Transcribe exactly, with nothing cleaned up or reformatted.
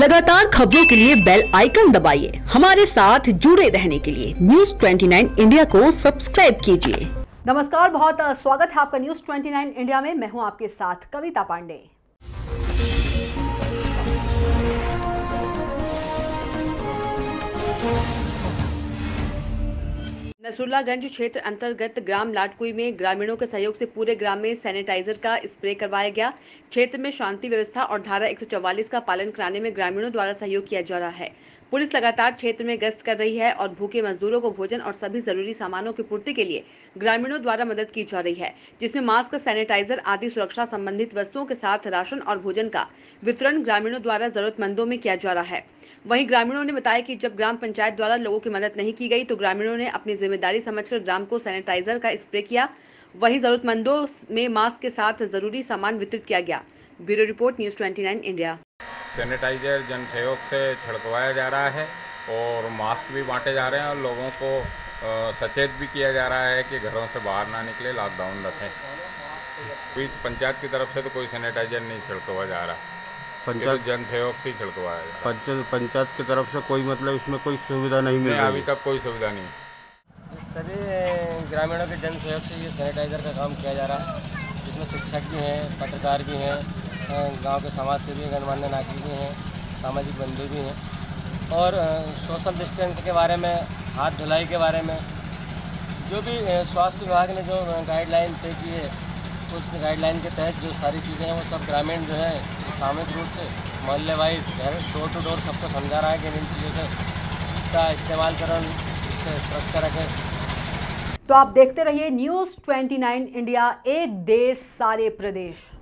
लगातार खबरों के लिए बेल आइकन दबाइए। हमारे साथ जुड़े रहने के लिए न्यूज़ उनतीस इंडिया को सब्सक्राइब कीजिए। नमस्कार, बहुत स्वागत है आपका न्यूज़ उनतीस इंडिया में। मैं हूं आपके साथ कविता पांडे। नसरुल्लागंज क्षेत्र अंतर्गत ग्राम लाटकुई में ग्रामीणों के सहयोग से पूरे ग्राम में सैनिटाइजर का स्प्रे करवाया गया। क्षेत्र में शांति व्यवस्था और धारा एक सौ चौवालीस का पालन कराने में ग्रामीणों द्वारा सहयोग किया जा रहा है। पुलिस लगातार क्षेत्र में गश्त कर रही है और भूखे मजदूरों को भोजन और सभी जरूरी सामानों की पूर्ति के लिए ग्रामीणों द्वारा मदद की जा रही है, जिसमें मास्क, सैनिटाइजर आदि सुरक्षा संबंधित वस्तुओं के साथ राशन और भोजन का वितरण ग्रामीणों द्वारा जरूरतमंदों में किया जा रहा है। वहीं ग्रामीणों ने बताया कि जब ग्राम पंचायत द्वारा लोगों की मदद नहीं की गई तो ग्रामीणों ने अपनी जिम्मेदारी समझकर ग्राम को सैनिटाइजर का स्प्रे किया। वहीं जरूरतमंदों में मास्क के साथ जरूरी सामान वितरित किया गया। ब्यूरो रिपोर्ट, न्यूज़ उनतीस इंडिया। सैनिटाइजर जन सहयोग से छिड़कवाया जा रहा है और मास्क भी बांटे जा रहे हैं और लोगों को सचेत भी किया जा रहा है कि घरों से बाहर ना निकले, लॉकडाउन रखें। अभी पंचायत की तरफ से तो कोई सैनिटाइजर नहीं छिड़कवा जा रहा, पंचायत तो जन सहयोग से छिड़कवाया जा रहा। पंचायत पंचायत की तरफ से कोई मतलब इसमें कोई सुविधा नहीं मिली, अभी तक कोई सुविधा नहीं। सभी ग्रामीणों के जन सहयोग से ये सैनिटाइज़र का काम किया जा रहा है, जिसमें शिक्षक भी हैं, पत्रकार भी हैं, गांव के समाज सेवी, गणमान्य नागरिक भी हैं, सामाजिक बंधु भी हैं और सोशल डिस्टेंस के बारे में, हाथ धुलाई के बारे में जो भी स्वास्थ्य विभाग ने जो गाइडलाइन तय की है, उस गाइडलाइन के तहत जो सारी चीज़ें हैं वो सब ग्रामीण जो है सामूहिक रूप से मोहल्ले वाइज घर डोर टू डोर सबको समझा रहा है कि इन चीज़ों से का इस्तेमाल करें, इससे सुरक्षा रखें। तो आप देखते रहिए न्यूज़ उनतीस इंडिया, एक देश सारे प्रदेश।